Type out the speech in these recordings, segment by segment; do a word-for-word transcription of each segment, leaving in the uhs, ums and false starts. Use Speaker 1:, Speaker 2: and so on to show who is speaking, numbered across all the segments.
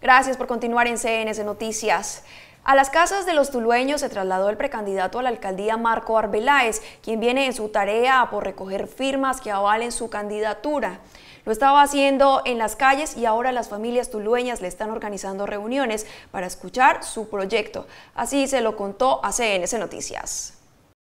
Speaker 1: Gracias por continuar en C N S Noticias. A las casas de los tulueños se trasladó el precandidato a la alcaldía Marco Arbeláez, quien viene en su tarea por recoger firmas que avalen su candidatura. Lo estaba haciendo en las calles y ahora las familias tulueñas le están organizando reuniones para escuchar su proyecto. Así se lo contó a C N S Noticias.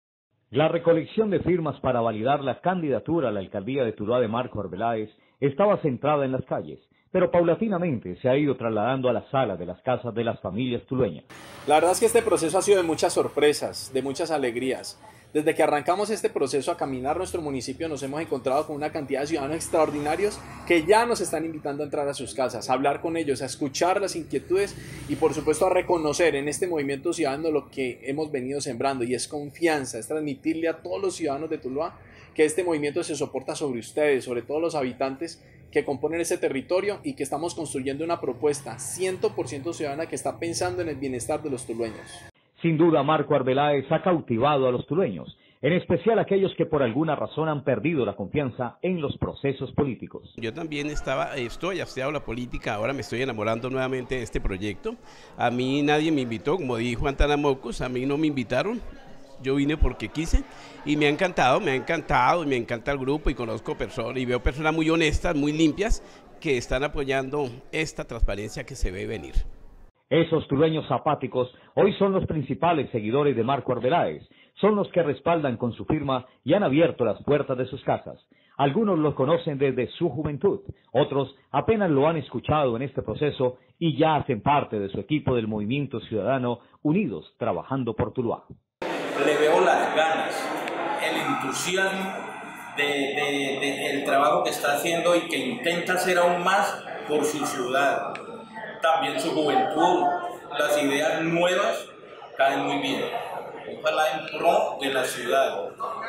Speaker 2: La recolección de firmas para validar la candidatura a la alcaldía de Tuluá de Marco Arbeláez estaba centrada en las calles, pero paulatinamente se ha ido trasladando a la sala de las casas de las familias tulueñas.
Speaker 3: La verdad es que este proceso ha sido de muchas sorpresas, de muchas alegrías. Desde que arrancamos este proceso a caminar nuestro municipio nos hemos encontrado con una cantidad de ciudadanos extraordinarios que ya nos están invitando a entrar a sus casas, a hablar con ellos, a escuchar las inquietudes y por supuesto a reconocer en este movimiento ciudadano lo que hemos venido sembrando, y es confianza, es transmitirle a todos los ciudadanos de Tuluá que este movimiento se soporta sobre ustedes, sobre todos los habitantes que componen ese territorio, y que estamos construyendo una propuesta cien por ciento ciudadana que está pensando en el bienestar de los tulueños.
Speaker 2: Sin duda, Marco Arbeláez ha cautivado a los tulueños, en especial aquellos que por alguna razón han perdido la confianza en los procesos políticos.
Speaker 4: Yo también estaba, estoy asociado a la política, ahora me estoy enamorando nuevamente de este proyecto. A mí nadie me invitó, como dijo Antana Mocos, a mí no me invitaron. Yo vine porque quise y me ha encantado, me ha encantado y me encanta el grupo, y conozco personas y veo personas muy honestas, muy limpias, que están apoyando esta transparencia que se ve venir.
Speaker 2: Esos tulueños apáticos hoy son los principales seguidores de Marco Arbeláez, son los que respaldan con su firma y han abierto las puertas de sus casas. Algunos lo conocen desde su juventud, otros apenas lo han escuchado en este proceso y ya hacen parte de su equipo del Movimiento Ciudadano Unidos Trabajando por Tuluá.
Speaker 5: Le veo las ganas, el entusiasmo de, de, de, del trabajo que está haciendo y que intenta hacer aún más por su ciudad. También su juventud, las ideas nuevas caen muy bien. Ojalá en pro de la ciudad.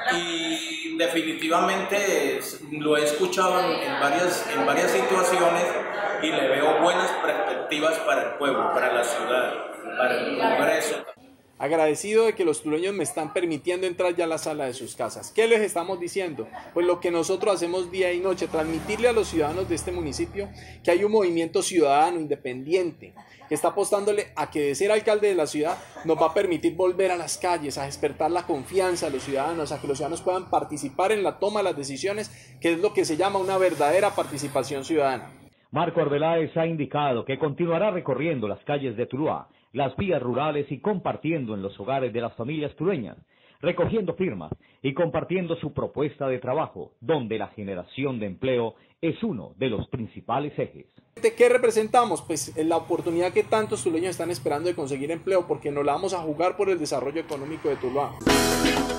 Speaker 5: Y definitivamente lo he escuchado en, en, varias, en varias situaciones y le veo buenas perspectivas para el pueblo, para la ciudad, para el progreso.
Speaker 3: Agradecido de que los tulueños me están permitiendo entrar ya a la sala de sus casas. ¿Qué les estamos diciendo? Pues lo que nosotros hacemos día y noche, transmitirle a los ciudadanos de este municipio que hay un movimiento ciudadano independiente que está apostándole a que de ser alcalde de la ciudad nos va a permitir volver a las calles, a despertar la confianza de los ciudadanos, a que los ciudadanos puedan participar en la toma de las decisiones, que es lo que se llama una verdadera participación ciudadana.
Speaker 2: Marco Arbeláez ha indicado que continuará recorriendo las calles de Tuluá, las vías rurales y compartiendo en los hogares de las familias tulueñas, recogiendo firmas y compartiendo su propuesta de trabajo, donde la generación de empleo es uno de los principales ejes.
Speaker 3: ¿Qué representamos? Pues la oportunidad que tantos tulueños están esperando de conseguir empleo, porque nos la vamos a jugar por el desarrollo económico de Tuluá.